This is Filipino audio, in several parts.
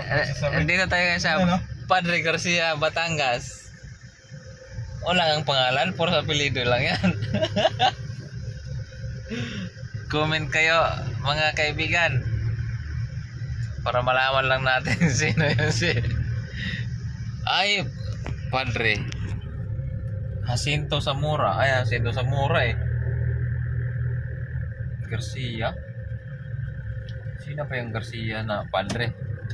Hindi na tayo ngayon sa Ano? Padre Garcia, Batangas. Wala ang pangalan, puro sa apelido lang yan. Comment kayo mga kaibigan para malaman lang natin sino yun si ay Padre Jacinto Zamora. Ay, Jacinto Zamora Garcia. Sino pa yung Garcia na Padre?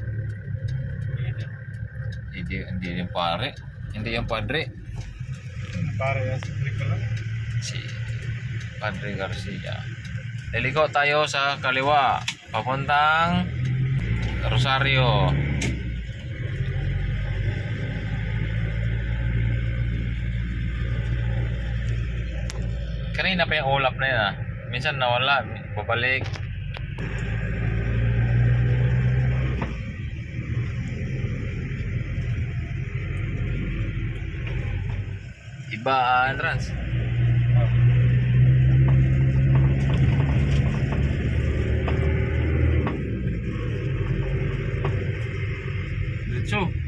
Hindi yung pare. Hindi yung Padre. Pare yan si Nicola. Si Padre Garcia. Liliko tayo sa kaliwa papuntang Rosario. Kanina pa yung ulap na yun minsan nawala, babalik. Iba entrance. Diretso.